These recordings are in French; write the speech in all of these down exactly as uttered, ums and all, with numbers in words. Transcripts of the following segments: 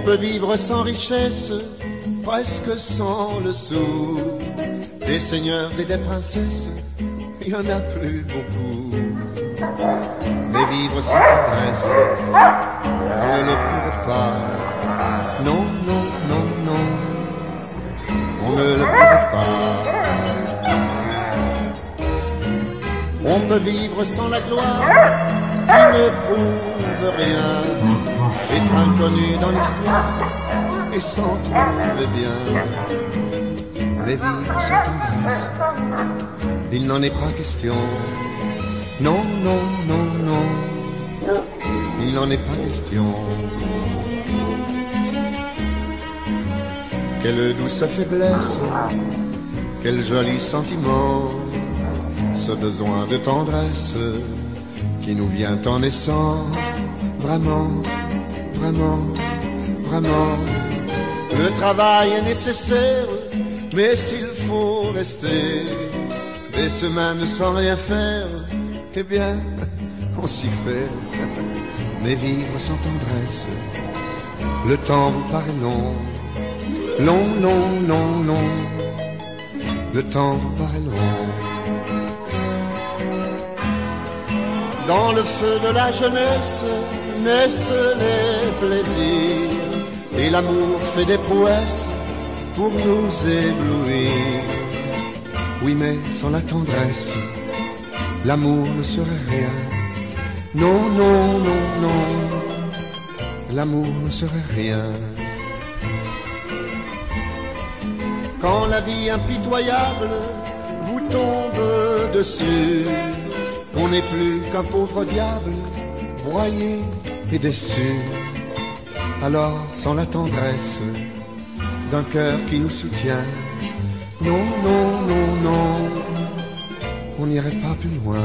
peut vivre sans richesse, presque sans le sou. Des seigneurs et des princesses, il n'y en a plus beaucoup. Mais vivre sans tendresse, on ne le pourrait pas. Non, non, non, non, on ne le pourrait pas. On peut vivre sans la gloire, qui ne prouve rien, être inconnu dans l'histoire et s'en trouver bien. Mais vivre sans tendresse, il n'en est pas question. Non, non, non, non, il n'en est pas question. Quelle douce faiblesse, quel joli sentiment, ce besoin de tendresse qui nous vient en naissant. Vraiment, vraiment, vraiment, le travail est nécessaire, mais s'il faut rester des semaines sans rien faire, eh bien, on s'y fait. Mais vivre sans tendresse, le temps vous paraît long, long, long, long, long, le temps vous paraît long. Dans le feu de la jeunesse naissent les plaisirs, et l'amour fait des prouesses pour nous éblouir. Oui, mais sans la tendresse, l'amour ne serait rien. Non, non, non, non, l'amour ne serait rien. Quand la vie impitoyable vous tombe dessus, on n'est plus qu'un pauvre diable, broyé et déçu. Alors, sans la tendresse d'un cœur qui nous soutient, non, non, non, non, on n'irait pas plus loin.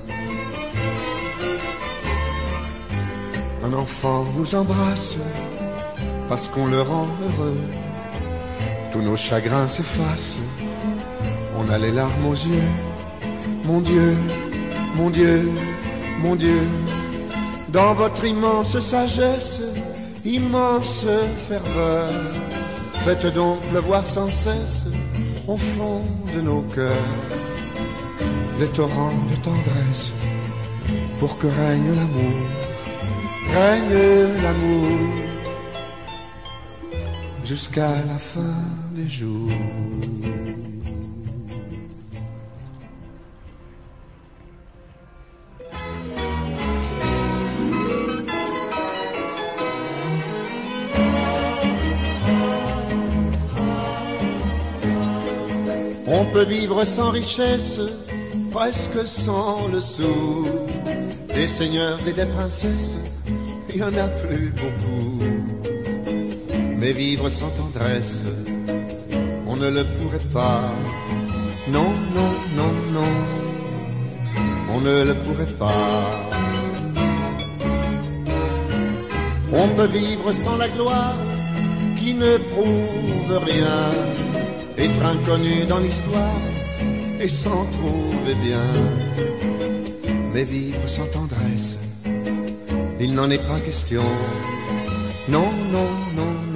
Un enfant nous embrasse parce qu'on le rend heureux. Tous nos chagrins s'effacent, on a les larmes aux yeux. Mon Dieu, mon Dieu, mon Dieu, dans votre immense sagesse, immense ferveur, faites donc pleuvoir sans cesse au fond de nos cœurs des torrents de tendresse, pour que règne l'amour, règne l'amour, jusqu'à la fin des jours. On peut vivre sans richesse, presque sans le sou. Des seigneurs et des princesses, il n'y en a plus beaucoup. Mais vivre sans tendresse, on ne le pourrait pas. Non, non, non, non, on ne le pourrait pas. On peut vivre sans la gloire, qui ne prouve rien, être inconnu dans l'histoire et s'en trouver bien. Mais vivre sans tendresse, il n'en est pas question. Non, non, non,